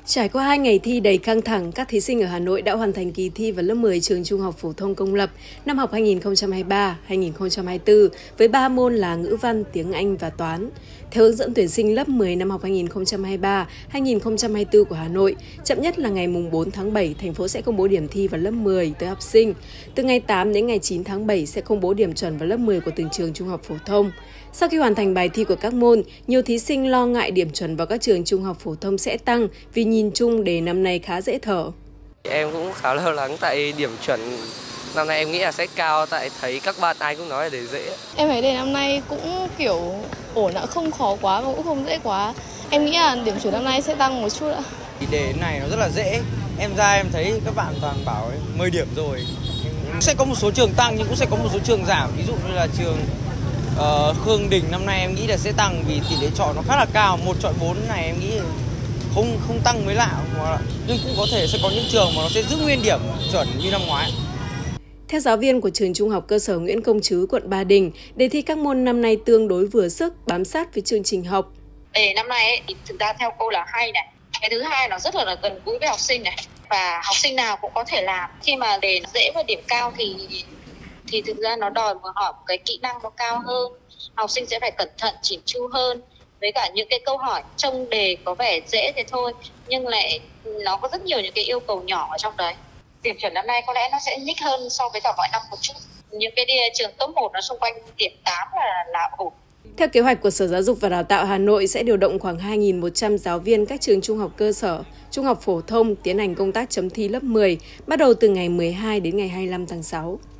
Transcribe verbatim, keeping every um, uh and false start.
Trải qua hai ngày thi đầy căng thẳng, các thí sinh ở Hà Nội đã hoàn thành kỳ thi vào lớp mười trường Trung học phổ thông công lập năm học hai nghìn không trăm hai mươi ba hai nghìn không trăm hai mươi tư với ba môn là ngữ văn, tiếng Anh và toán. Theo hướng dẫn tuyển sinh lớp mười năm học hai nghìn không trăm hai mươi ba hai nghìn không trăm hai mươi tư của Hà Nội, chậm nhất là ngày bốn tháng bảy, thành phố sẽ công bố điểm thi vào lớp mười tới học sinh. Từ ngày tám đến ngày chín tháng bảy sẽ công bố điểm chuẩn vào lớp mười của từng trường trung học phổ thông. Sau khi hoàn thành bài thi của các môn, nhiều thí sinh lo ngại điểm chuẩn vào các trường trung học phổ thông sẽ tăng vì nhìn chung đề năm nay khá dễ thở. Em cũng khá lo lắng tại điểm chuẩn năm nay em nghĩ là sẽ cao, tại thấy các bạn ai cũng nói là đề dễ. Em thấy đề năm nay cũng kiểu ổn ạ, không khó quá và cũng không dễ quá. Em nghĩ là điểm chuẩn năm nay sẽ tăng một chút ạ. Đề này nó rất là dễ. Em ra em thấy các bạn toàn bảo mười điểm rồi. Sẽ có một số trường tăng nhưng cũng sẽ có một số trường giảm. Ví dụ như là trường uh, Khương Đình năm nay em nghĩ là sẽ tăng vì tỷ lệ chọn nó khá là cao. Một chọn bốn này em nghĩ không không tăng mới lạ, nhưng cũng có thể sẽ có những trường mà nó sẽ giữ nguyên điểm chuẩn như năm ngoái. Theo giáo viên của trường Trung học cơ sở Nguyễn Công Trứ, quận Ba Đình, đề thi các môn năm nay tương đối vừa sức, bám sát với chương trình học. Đề năm nay ấy, thì thực ra theo cô là hay này. Cái thứ hai nó rất là gần gũi với học sinh này, và học sinh nào cũng có thể làm. Khi mà đề dễ và điểm cao thì thì thực ra nó đòi một hỏi một cái kỹ năng nó cao hơn. Học sinh sẽ phải cẩn thận, chỉn chu hơn. Với cả những cái câu hỏi trong đề có vẻ dễ thế thôi, nhưng lại nó có rất nhiều những cái yêu cầu nhỏ ở trong đấy. Điểm chuẩn năm nay có lẽ nó sẽ nhích hơn so với cả mọi năm một chút. Những cái trường top một nó xung quanh điểm tám là, là ổn. Theo kế hoạch của Sở Giáo dục và Đào tạo Hà Nội sẽ điều động khoảng hai nghìn một trăm giáo viên các trường trung học cơ sở, trung học phổ thông tiến hành công tác chấm thi lớp mười, bắt đầu từ ngày mười hai đến ngày hai mươi lăm tháng sáu.